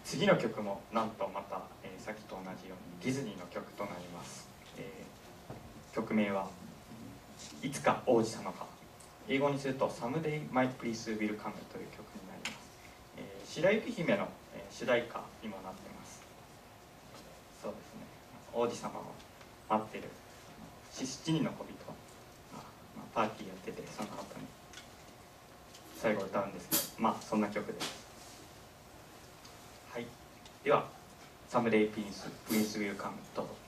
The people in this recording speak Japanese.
次の曲もなんとまた、さっきと同じようにディズニーの曲となります。曲名はいつか王子様が、英語にすると Someday My Prince Will Come という曲になります。白雪姫の、主題歌にもなってます。そうですね、王子様を待ってる7人の小人が、パーティーやってて、その後に最後歌うんですけど、そんな曲です。はい、では「Someday Prince Will Come」どうぞ。